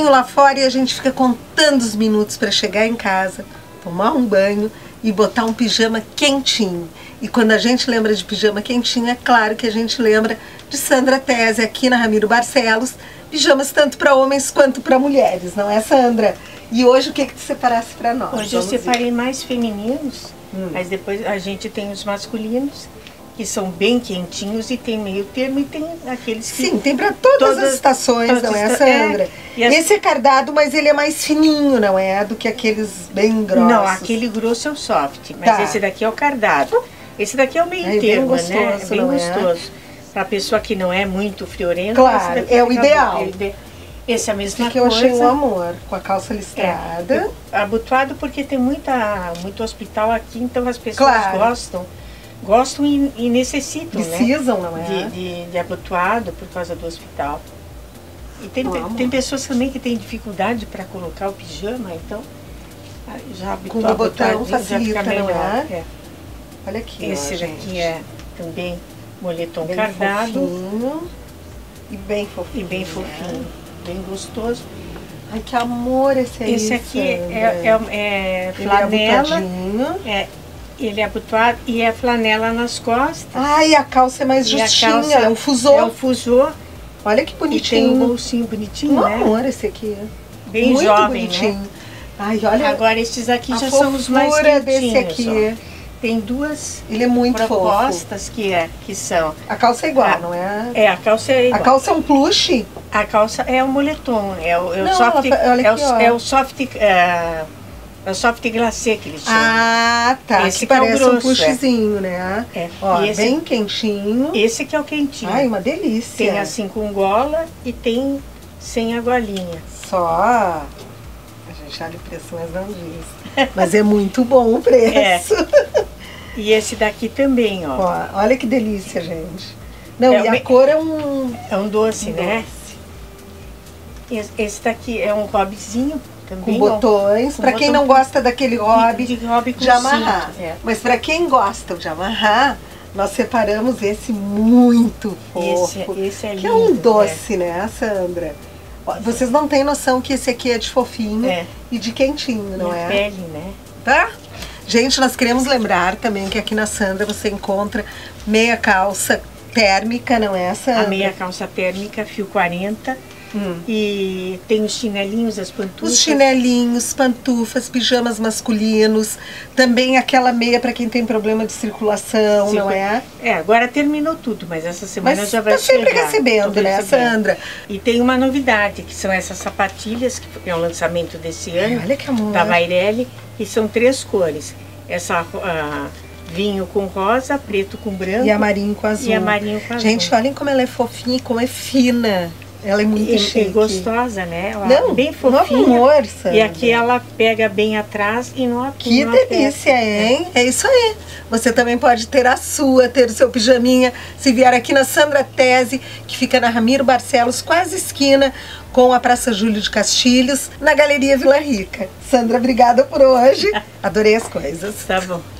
friozinho lá fora e a gente fica contando os minutos para chegar em casa, tomar um banho e botar um pijama quentinho. E quando a gente lembra de pijama quentinho, é claro que a gente lembra de Sandra Tese aqui na Ramiro Barcelos. Pijamas tanto para homens quanto para mulheres, não é, Sandra? E hoje o que tu separasse para nós? Hoje eu separei mais femininos, mas depois a gente tem os masculinos, que são bem quentinhos, e tem meio termo, e tem aqueles que... Sim, tem para todas as estações, não é, Sandra? Esse é cardado, mas ele é mais fininho, não é? Do que aqueles bem grossos. Não, aquele grosso é o soft, mas esse daqui é o cardado. Esse daqui é o meio termo, gostoso, né? É bem gostoso. Para a pessoa que não é muito friorenta, claro, é o ideal. Esse é a mesma coisa. Que eu achei um amor, com a calça listrada. Abotoado porque tem muito hospital aqui, então as pessoas gostam e necessitam, precisam, né? Não é? De abotoado por causa do hospital. E tem pessoas também que têm dificuldade para colocar o pijama, então já com o botão facilita, não é? Olha aqui, esse daqui é também moletom bem cardado. Fofinho, e bem fofinho. E bem fofinho, bem gostoso. Ai, que amor esse aí. Esse aqui é flanela. Ele é abotoado e é flanela nas costas. Ai, a calça é mais justinha, é um fusô. É um fusô. Olha que bonitinho. E tem um bolsinho bonitinho, né? Amor esse aqui. Bem muito jovem, bonitinho. Né? Ai, olha. Agora estes aqui já são os mais quentinhos. Desse aqui. Tem duas Ele é muito propostas fofo. que são... A calça é igual, não é? É, a calça é igual. A calça é um plush? A calça é um moletom, é o soft glacê que eles chamam. Ah, tá. Esse que parece é o grosso, um plushzinho, né? Ó, esse, bem quentinho. Esse que é o quentinho. Ai, uma delícia. Tem assim com gola e tem sem a golinha. Só... A gente olha o preço, mas não diz. Mas é muito bom o preço. E esse daqui também, ó. Olha que delícia, gente. Não, e a cor é um... É um doce, né? Esse daqui é um hobbyzinho também. Com botões. Para quem não gosta daquele hobby de amarrar. Mas para quem gosta de amarrar, nós separamos esse muito fofo. Esse é lindo. Que é um doce, né, Sandra? Vocês não têm noção que esse aqui é de fofinho e de quentinho, não é? A pele, né? Tá? Gente, nós queremos lembrar também que aqui na Sandra você encontra meia calça térmica, não é, Sandra? A meia calça térmica, fio 40. E tem os chinelinhos, as pantufas. Os chinelinhos, pantufas, pijamas masculinos. Também aquela meia para quem tem problema de circulação, não é? Agora terminou tudo, mas essa semana já vai chegar. Tá sempre recebendo, né, Sandra? E tem uma novidade, que são essas sapatilhas, que é o lançamento desse ano. Olha que amor. Da Mairelli, que são 3 cores. Essa vinho com rosa, preto com branco. E amarinho com azul. Gente, olhem como ela é fofinha e como é fina. Ela é muito chique. E gostosa, né? Não, bem fofinha. Amor, Sandra. E aqui ela pega bem atrás e não aperta. Que delícia, hein? É isso aí. Você também pode ter a sua, ter o seu pijaminha, se vier aqui na Sandra Tese, que fica na Ramiro Barcelos, quase esquina com a Praça Júlio de Castilhos, na Galeria Vila Rica. Sandra, obrigada por hoje. Adorei as coisas. Tá bom.